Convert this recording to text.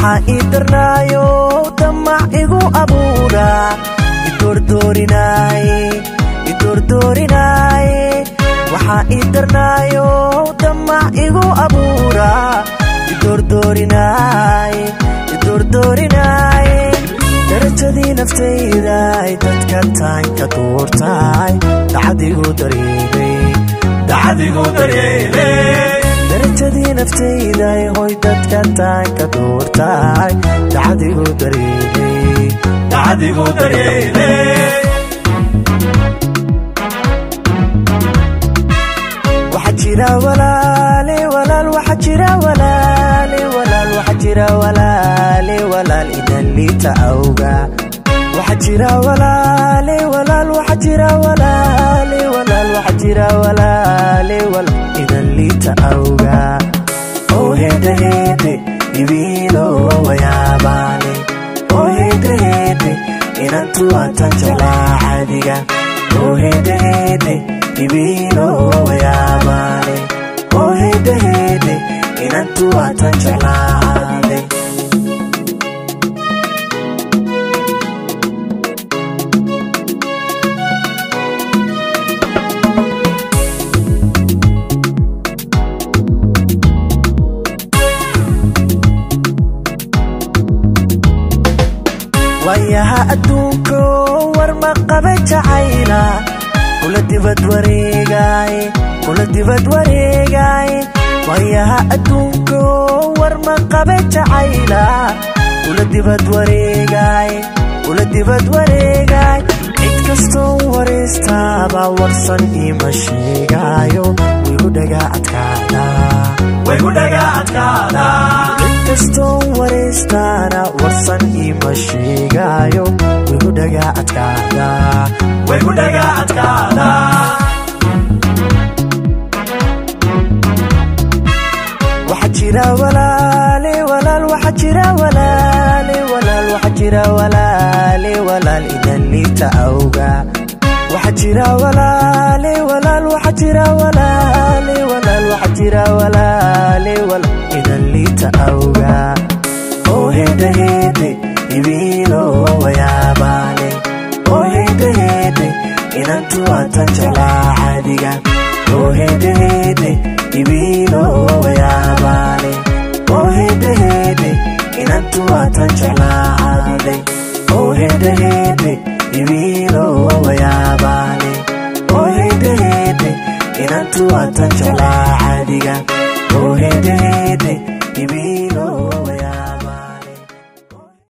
waxa idarnaayo damac igu abuura idordorinaay waxa idarnaayo damac igu abuura idordorinaay darajadii naftayda dadka taanka doortay dacadigu dareelay darajadii naftayda hoy dadka taanka doortay dacadigu dareelay waxa jira walaale waxa jira walaale waxa jira walaale idan liita awga waxa jira walaale waxa jira walaale waxa jira walaale idan liita awga oh hede ibilo wayaabale oh hede inantu anta jalaadiga oh hede ibilo wayaabale oh hede inantu anta jalaade wayaha adduunko war ma qaba jacayla kula dibad wareegay wayaha adduunko war ma qaba jacayla kula dibad wareegay cid kastoo wareystaba warsan ima sheegayo wigu dhaga adkaada cid kastoo wareystana warsan ima sheegayo wigu dhaga adkaada waxa jira walaale waxa jira walaale waxa jira walaale idan liita awga waxa jira walaale waxa jira walaale waxa jira walaale idan liita awga oh hede ibilo wayaabale oh hede inantu anta jalaadiga oh hede ibilo wayaabale oh hede inantu anta jalaade oh hede ibilo wayaabale oh hede inantu anta jalaadiga oh hede